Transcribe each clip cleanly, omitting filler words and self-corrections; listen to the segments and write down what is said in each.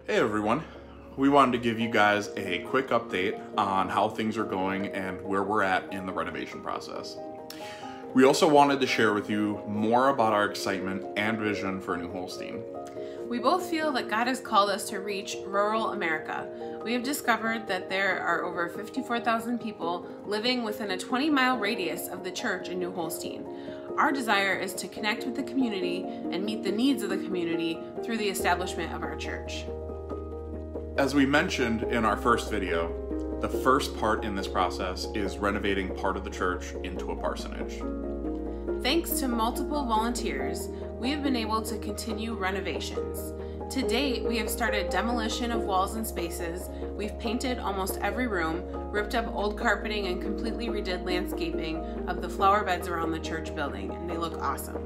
Hey everyone, we wanted to give you guys a quick update on how things are going and where we're at in the renovation process. We also wanted to share with you more about our excitement and vision for New Holstein. We both feel that God has called us to reach rural America. We have discovered that there are over 54,000 people living within a 20-mile radius of the church in New Holstein. Our desire is to connect with the community and meet the needs of the community through the establishment of our church. As we mentioned in our first video, the first part in this process is renovating part of the church into a parsonage. Thanks to multiple volunteers, we have been able to continue renovations. To date, we have started demolition of walls and spaces, we've painted almost every room, ripped up old carpeting, and completely redid landscaping of the flower beds around the church building, and they look awesome.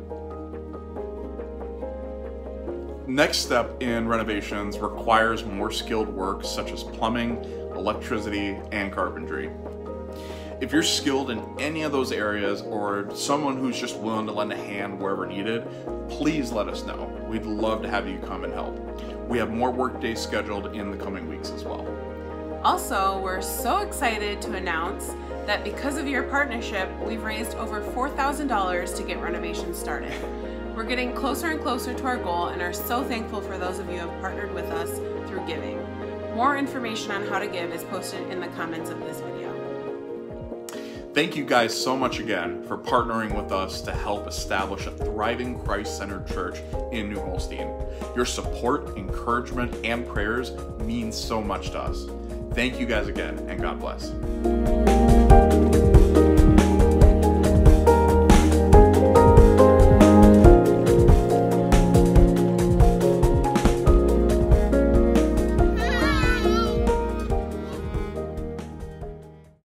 Next step in renovations requires more skilled work such as plumbing, electricity, and carpentry. If you're skilled in any of those areas or someone who's just willing to lend a hand wherever needed, please let us know. We'd love to have you come and help. We have more work days scheduled in the coming weeks as well. Also, we're so excited to announce that because of your partnership, we've raised over $4,000 to get renovations started. We're getting closer and closer to our goal and are so thankful for those of you who have partnered with us through giving. More information on how to give is posted in the comments of this video. Thank you guys so much again for partnering with us to help establish a thriving Christ-centered church in New Holstein. Your support, encouragement, and prayers mean so much to us. Thank you guys again, and God bless.